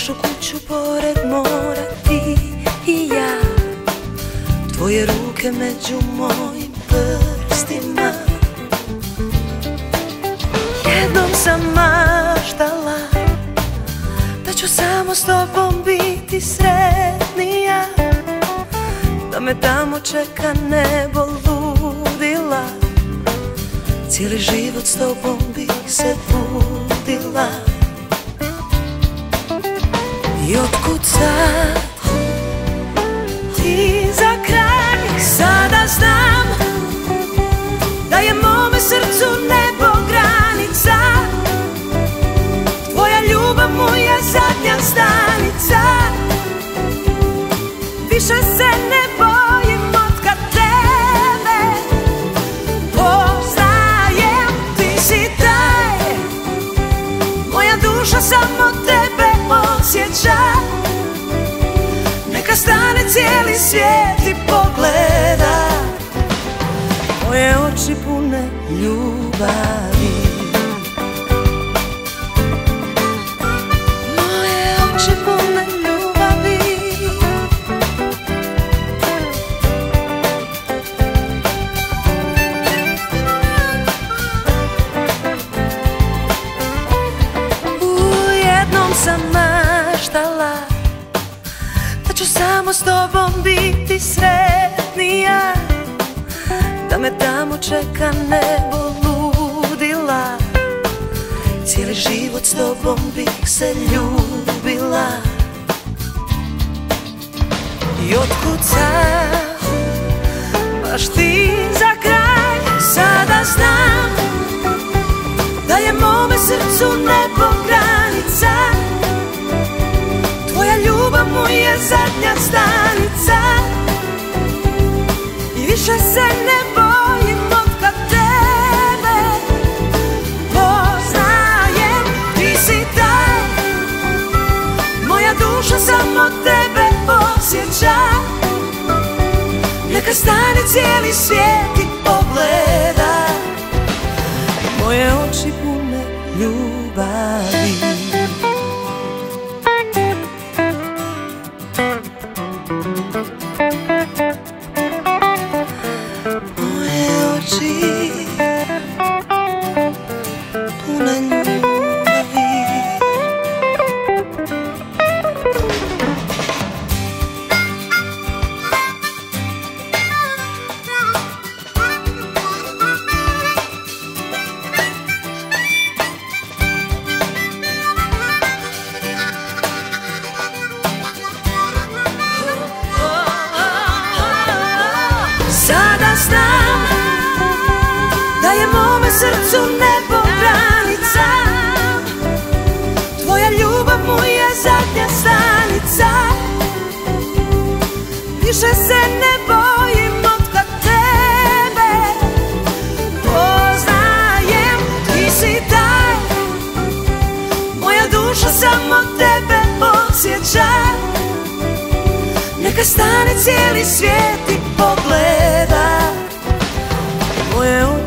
našu kuću pored mora, ti i ja, tvoje ruke među mojim prstima. Jednom sam maštala da ću samo s tobom biti sretnija, da me tamo čeka nebo ludila, cijeli život s tobom bih se budila. I otkud sad ti za kraj, sada znam da je mome srcu nebo granica, tvoja ljubav mu je zadnja stanica. Više se ne bojim otkad tebe poznajem, ti si taj, moja duša samo tebe osjeća. Neka stane cijeli svijet i pogleda moje oči pune ljubavi. Moje oči pune ljubavi. Jednom sam maštala da ću samo s tobom biti sretnija, da me tamo čeka nebo ludila, cijeli život s tobom bih se ljubila. I otkud sad baš ti za kraj, sada znam da je mome srcu nebo granica, tvoja ljubav mu je zadnja stanica. I više se ne bojim otkad tebe poznajem, ti si taj, moja duša samo tebe osjeća. Neka stane cijeli svijet i pogleda moje oči pune ljubavi. Moje oči pune ljubavi. Sada znam da je mome srcu nebo granica, tvoja ljubav mu je zadnja stanica. Više se ne bojim otkad tebe poznajem, ti si taj, moja duša samo tebe osjeća. Neka stane cijeli svijet i pogleda moje